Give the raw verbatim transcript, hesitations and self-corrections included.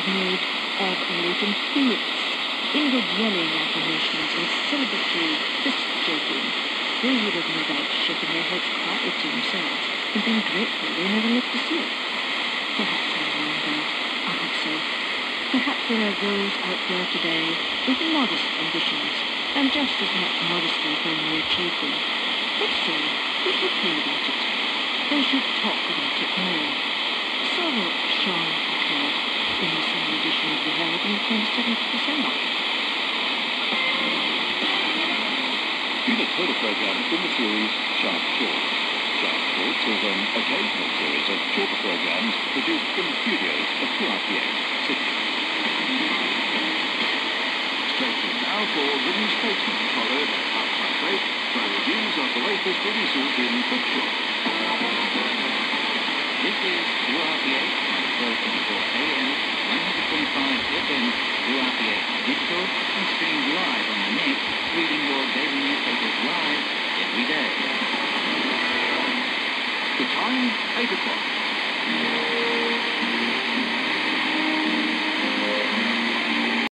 made of Leighton Hewitt's indwelling affirmations and celebratory fist-jerking. They would have no doubt shaken their heads quietly to themselves and been grateful they never lived to see it. Perhaps I'm wrong, though. I hope so. Perhaps there are those out there today with modest ambitions and just as much modesty when they achieve them. But still, they should pray about it. They should talk about it more. So wrote Sean Packard in the summer edition of the Herald on the twenty-seventh of December. You just heard a programme in the series Sharp Talk. Sharp Talks is an occasional series of shorter programmes produced from the studios of Q R P X, Sydney. Station now for The New Statesman, followed at half-past eight by reviews of the latest releases in bookshop. This is Q R P X on twelve twenty-four A M, one hundred point five F M, Q R P X Digital, and streamed live on the net, reading your daily newspapers live every day. The time, eight o'clock.